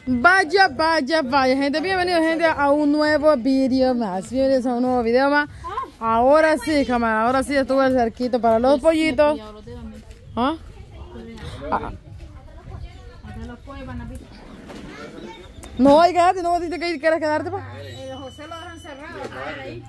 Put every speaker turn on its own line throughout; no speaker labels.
Vaya, vaya, vaya, gente, bienvenido, gente, a un nuevo video más. Bienvenidos a un nuevo video más. Ahora sí, cámara, ahora sí estuve cerquito para los pollitos. ¿Ah? No, hay que quedarte, no vos dijiste que quieres quedarte, pa.
José lo dejan cerrado, a ver ahí.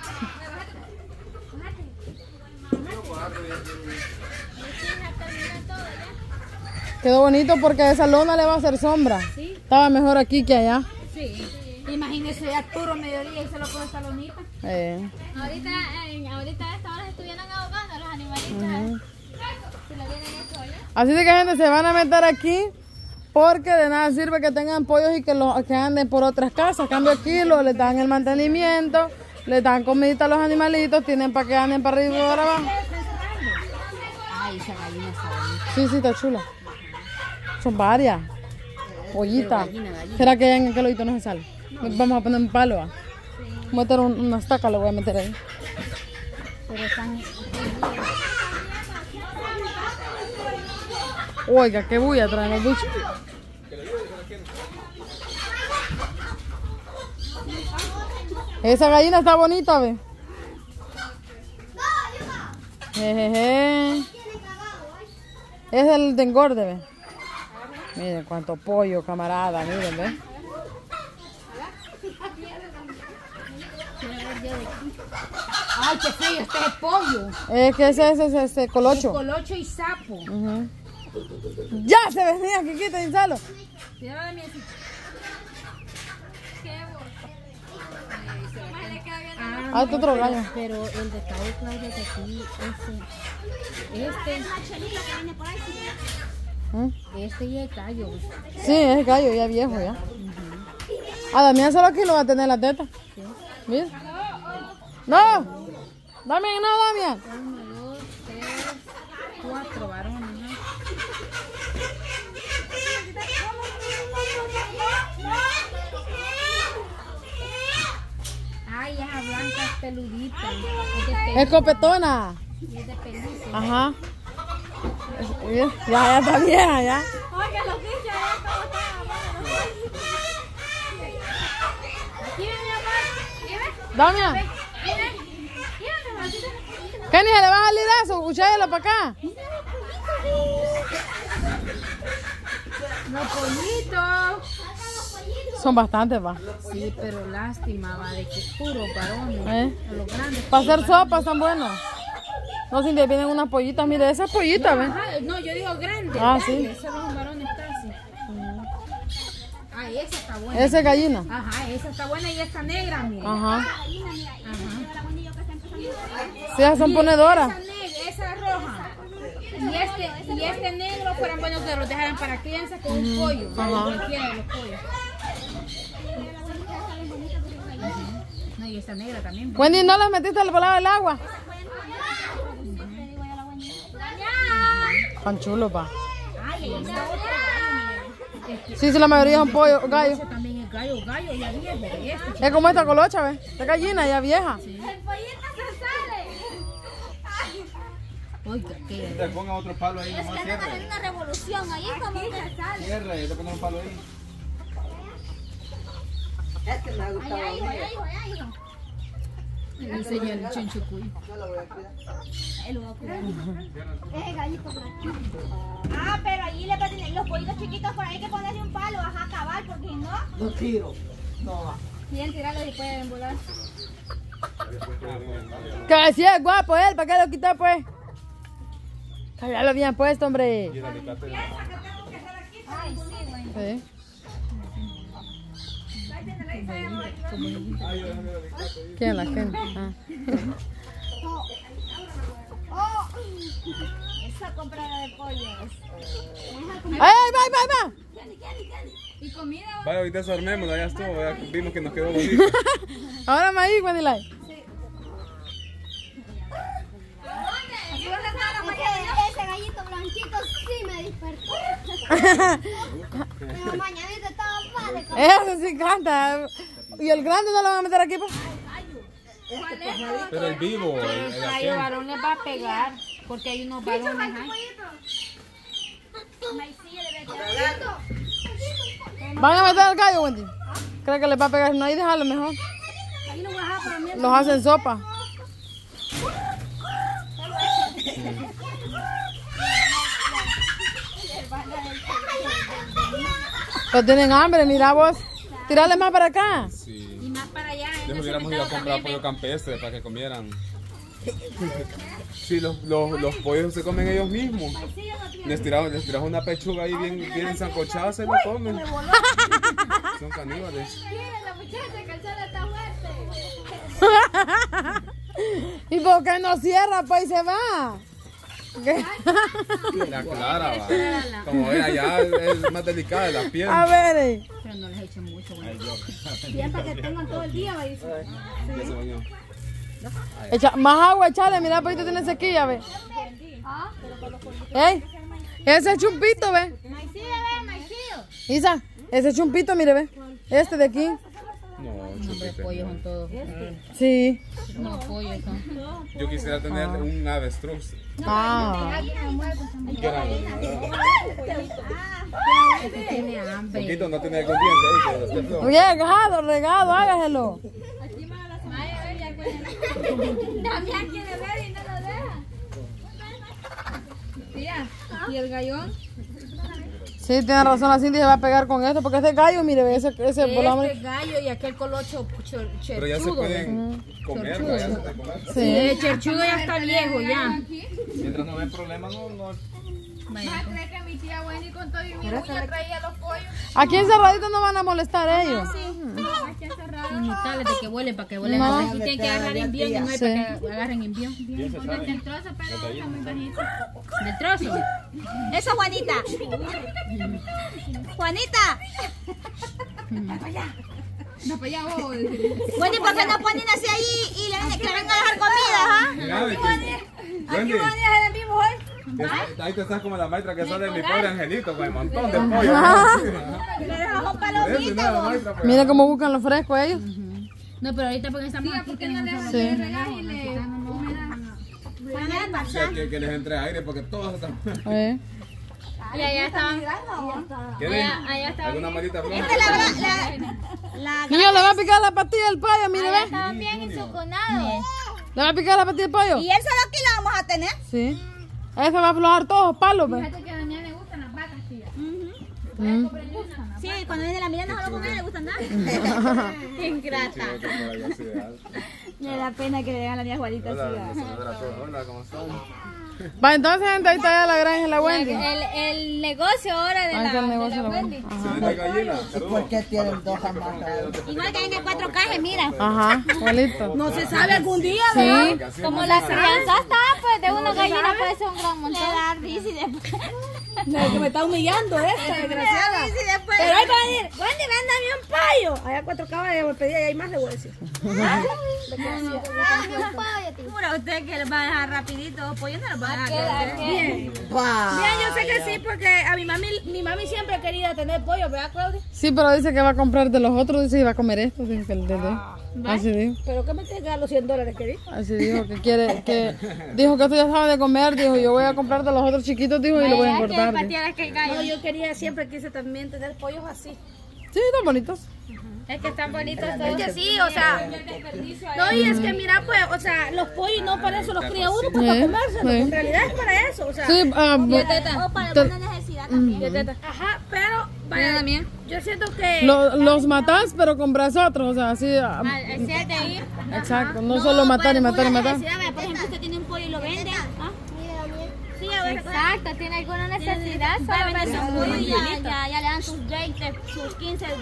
Quedó bonito porque esa lona le va a hacer sombra.
¿Sí?
Estaba mejor aquí que allá.
Sí. Imagínese a puro mediodía y se lo pone esta lonita.
Ahorita a esta hora se estuvieran ahogando los animalitos. Si lo hubieran hecho allá.
Así de que, gente, se van a meter aquí porque de nada sirve que tengan pollos y que anden por otras casas. En cambio aquí les dan el mantenimiento, les dan comidita a los animalitos, tienen para que anden para arriba y para abajo.
Ay, esa gallina está bonita.
Sí, sí, está chula. Son varias. Pollitas. ¿Será que en aquel hoyito no se sale? Vamos a poner un palo. Voy a meter una estaca, le voy a meter ahí.
Pero están...
Oiga, qué bulla traen los bichos. Esa gallina está bonita, ve. Jejeje. Es el de engorde, ve. Miren cuánto pollo, camarada, miren, ve.
Ay, qué feo, este es pollo.
Es que ese es colocho.
Colocho y sapo.
Ya se venía, Kikita, insalo.
Cuidado de mi así.
Qué bueno. Más le queda bien.
Ah, otro gallo.
Pero el detalle, Claudia, que aquí, este ya es gallo.
Sí, es gallo, ya viejo, ya. A Damián solo aquí lo va a tener la teta. Mira. ¡No! ¡Damián, no, Damián!
1, 2, 3, 4 varones, ¿no? Ay, esa blanca es peludita.
Es copetona.
Es de pelito.
Ajá. Ya está vieja, ya.
Oiga, los bichos allá como están. Aquí ven, mi amor. ¿Y ven?
Damián.
¿Y ven?
Kenny, ¿se le va a salir eso? Escucháyelo para acá.
Los pollitos.
Son bastantes, va.
Sí, pero lástima, va, de que puro varones. Los grandes.
Para hacer sopa están buenos. No, si le vienen unas pollitas, mire, esas pollitas, ¿ven?
Ajá, no, yo digo grandes.
Ah, sí.
Esos son varones casi. Ay, esa está buena.
Esa es gallina.
Ajá, esa está buena y esta negra, mira.
Ajá.
Ajá.
Sí, esas son ponedoras.
Esa negra, esa roja. Y este negro fueran buenos que los dejaran para crianza con un pollo.
Ajá.
Cualquiera de los pollos. No, y esta negra también.
Wendy, ¿no las metiste al lado del agua? Tan chulo, pa.
Ay, esta otra gallo, mira.
Sí, sí, la mayoría son pollo, gallo.
Ese también es gallo, ya viejo.
Es como esta colocha, ¿ves? Esta gallina ya vieja.
El pollito se sale.
Oiga, qué.
Le ponga otro palo ahí,
Es
nomás
que anda
cierre.
haciendo una revolución. Ahí es como que se sale.
Cierre, le pongo un palo ahí.
Allá, hijo.
Le enseña el chinchucuy.
Él lo va a cuidar. Ese gallito blanquito. Ah, pero allí le va a tener los pollitos chiquitos por ahí hay que ponerle un palo, ajá, a acabar, porque si no.
Los tiro. No.
Quieren tirarlos y pueden volar.
Que sí es guapo él, ¿para qué lo quitó, pues? Ya lo habían puesto, hombre.
Ay, sí, güey.
Sí. ¿Quién la gente? Ah.
Oh, esa comprada de pollos.
¡Ay, va!
¿Y comida?
Vaya, ahorita desarmémoslo, ya estuvo, ya vimos que nos quedó bonito.
Ahora me ahí, Wendy Lai.
Ese gallito blanquito sí me despertó. Pero mañanita estaba padre.
Eso sí canta. ¿Y el grande no lo van a meter aquí, pues?
Pero el vivo, el
Ay, el varón les va a pegar. Porque hay unos varones ahí.
Maicilla le voy a echar.
¿Van a meter al gallo, Wendy? ¿Cree que les va a pegar? No, ahí déjalo mejor.
Ahí lo voy a dejar para mí.
Los hacen sopa. Pero tienen hambre, mira vos. Tirarles más para acá.
Sí.
Y más para allá.
Les hubiéramos ido a comprar pollo campestre para que comieran. Sí, los pollos se comen ellos mismos. Les tiras una pechuga ahí bien sancochada, se lo comen. Son caníbales.
La muchacha que el sol está fuerte.
¿Y por qué no cierra pues y se va? ¿Qué?
La clara, va. Como ven allá es más delicada la piel.
A ver.
Pero no les echen mucho.
Bien, para que tengan todo el día, va a decir.
Ya se bañó.
Más agua, echale, mira, pues tiene sequía, ve. ¡Ey! Ese chumpito, ve.
Maicillo, ve, maicillo.
Isa, ese chumpito, mire, ve. Este de aquí.
No,
Hombre,
chupete.
pollos son todos.
Sí.
No, pollos son.
Yo quisiera tener un avestruz.
Ah.
Este tiene hambre.
Poquito, no tiene algún diente ahí, pero esté flojo.
Regado, hágaselo.
Damián quiere ver y no lo deja.
Tía, ¿y el gallón?
Sí, tiene razón, la Cindy se va a pegar con esto, porque este gallo, mire, ve, ese volamos.
Este gallo y aquel colocho
Pero ya se pueden comer, ¿no? Ya se pueden comer.
Sí.
El cherchudo ya está viejo, ya.
Mientras no ven problemas, no.
¿Crees que mi tía Wendy con todo y mi uña traía los pollos?
Aquí encerraditos no van a molestar ellos.
Aquí encerrado.
Inmutales de que vuelen para que vuelen.
No.
Aquí tienen que agarrar envión y no hay
Sí.
para que agarren envión.
Bien se sabe.
El trozo, pero está muy bajito.
¿Del trozo?
Eso, Juanita. Juanita.
No, para allá vos.
Wendy, ¿por qué no ponen así ahí y le vengan a dejar comida, ah?
Mira, de que- Wendy,
es el mismo hoy.
ahí te estás como la maestra que sale de mi pobre angelito, con un montón de pollo.
Le dejamos
Eso,
palomitas,
nada,
vos.
maestra, pues.
Mira cómo buscan lo fresco ellos.
No, pero ahorita porque estamos aquí.
Sí.
O sea, que les entre aire porque todos están.
Y allá estaban.
¿Quieren
allá está.
alguna malita floja?
Esta es la
Niño, le va a picar la patilla del pollo, mire, ve.
estaban bien ensucunados.
Le va a picar la patilla del pollo.
Y él solo aquí la vamos a tener.
Sí. Ese va a aflojar todos los palos, ve.
que a Daniel le gustan las vacas, tía.
Sí, cuando viene la Miranda solo con él le gustan nada. Ingrata. Me da pena que le den a la niña Juanita así.
Hola, senadora, hola, ¿cómo están?
Va, entonces, gente, ahí está ya la granja de la Wendy.
El negocio ahora de
Ahí está el
la
negocio de la Wendy.
¿Se vende gallina?
¿Por qué tienen dos hamacas?
igual que venga 4 cajas, mira.
Ajá, igualito.
No se sabe algún día,
Sí.
Como la crianza está, pues de una gallina puede ser un gran montón. Le da risa y después.
No, que me está humillando esta desgraciada.
risa y después.
Pero ahí va a venir, Wendy, véndame un pollo. Allá 4 cabas de pedida y hay más, le voy a decir.
Jura usted que le va a dejar rapidito los pollos, no los va a dejar.
Bien. Bien, yo sé que sí, porque a mi mami siempre ha querido tener pollo, ¿verdad, Claudia?
Sí, pero dice que va a comprar de los otros, dice que va a comer esto, dice que el de así dijo.
Pero que me tenga los $100 que di.
Así dijo que quiere, dijo que esto ya sabe de comer, dijo yo voy a comprar de los otros chiquitos, dijo, y lo voy a engordar. dijo.
No, yo quería, siempre quise también tener pollos así.
Sí, están bonitos.
Es que están bonitos
Es
todos.
que sí, o sea. No, y es que mira, pues, o sea, los pollos no para eso los cría uno, pues para comérselos.
Sí.
En realidad es para eso, o sea.
Sí,
O para alguna necesidad también.
Ajá, pero, vaya, yo siento que.
los matás, pero compras otros, o sea, así. Exacto, no solo matar y matar y matar.
Por ejemplo, usted tiene un pollo y lo vende. ¿Ah? Sí, a ver.
Exacto, tiene alguna necesidad.
Va a vender su pollo y ya le dan sus 20, sus $15, $10.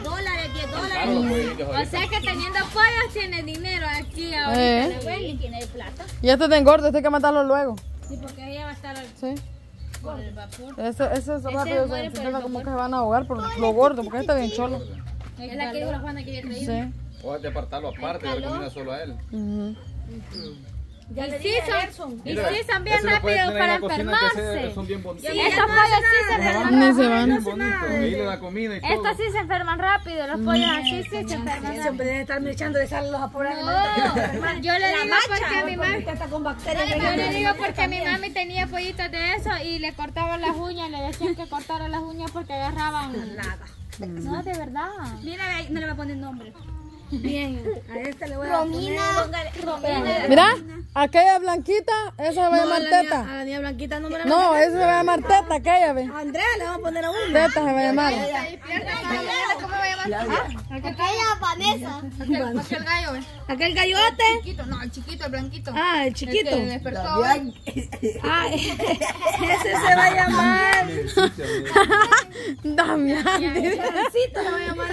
O sea que teniendo pollos tiene dinero aquí ahora.
Y tiene plata.
Y este te engorda, este hay que matarlo luego.
Sí, porque ella va a estar
Sí.
con el vapor.
Ese es rápido, se sienten como que se van a ahogar por lo gordo, porque este está bien cholo.
Es la que dijo la Juana que había traído.
Sí.
O de apartarlo aparte, darle comida solo a él.
Ujú.
Y sí son bien rápidos para enfermarse.
Son bien bonitos.
Estos pollos sí se enferman.
Ni se van.
Bien bonitos. Ahí le da comida y todo.
Estos sí se enferman rápido, los pollos así sí se enferman rápido.
Siempre deben estar echando de sal los apurados.
No, yo le digo porque mi mami,
Está con bacterias.
yo le digo porque mi mami tenía pollitos de eso y le cortaban las uñas, le decían que cortaran las uñas porque agarraban
No, de verdad.
Mira, no le voy a poner nombre.
Bien, a esta le voy a
Romina.
Mira, aquella blanquita, esa se va a
No,
llamar
a
Teta.
la niña blanquita no me la
No, esa se va a llamar Teta, aquella, ve.
Andrea le vamos a poner a uno.
Teta se va a llamar.
¿Cómo va a llamar? Aquella Vanessa.
Aquel gallo, ¿ves?
Aquel gallote.
Chiquito, no, el chiquito, el blanquito.
Ah, el chiquito.
El despertó. ¿ves?
Ah, ese se va a llamar.
Damián.
Francito se va a llamar.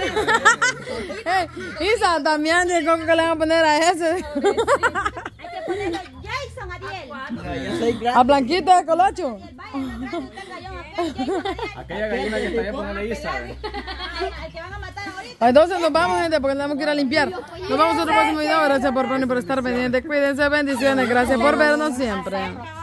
Isa, Damián, ¿y cómo que le van a poner a ese?
Hay que ponerle Jason, Ariel.
Yo soy grande.
A Blanquita de Colocho.
Aquella gallina que está allá, ponele Isa.
Al que van a matar ahorita.
Entonces nos vamos, gente, porque tenemos que ir a limpiar. Nos vemos en otro próximo video. Gracias por estar pendientes. Cuídense, bendiciones. Gracias por vernos siempre.